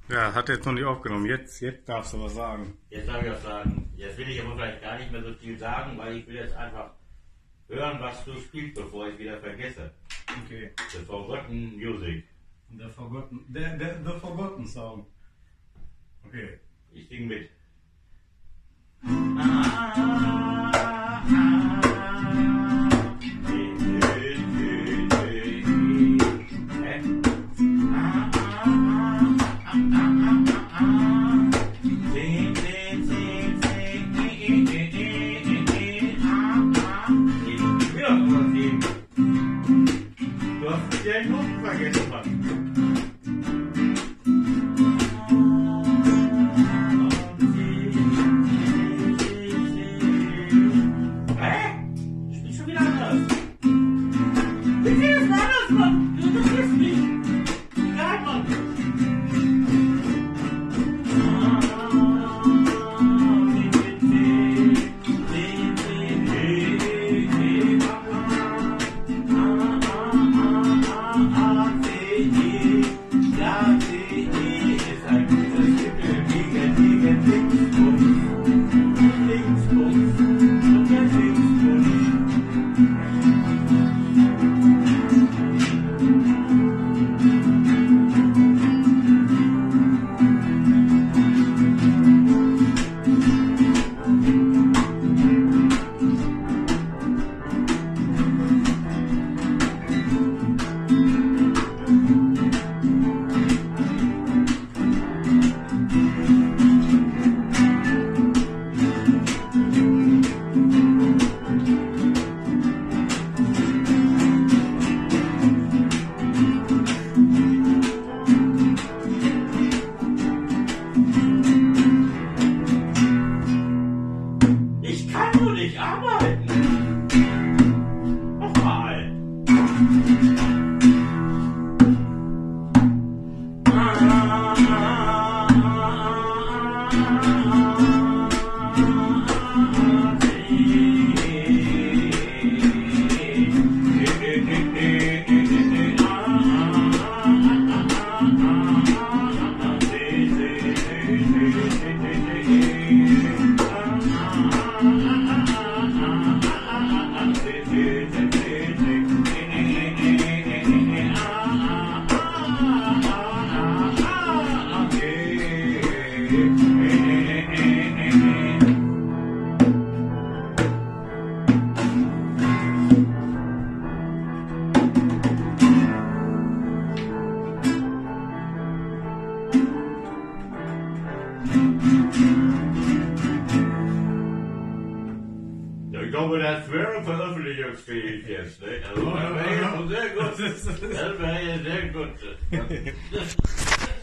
Ja, hat jetzt noch nicht aufgenommen. Jetzt darfst du was sagen. Jetzt darf ich was sagen. Jetzt will ich aber vielleicht gar nicht mehr so viel sagen, weil ich will jetzt einfach hören, was du spielst, bevor ich wieder vergesse. Okay. The Forgotten Music. The Forgotten Song. Okay. Ich sing mit. Du hast den Noten vergessen, Mann. Ich kann nur nicht arbeiten. Nochmal. Ich glaube, das wäre veröffentlichungsfähig jetzt. Ne? Also, das wäre ja sehr gut. Das wäre ja sehr gut.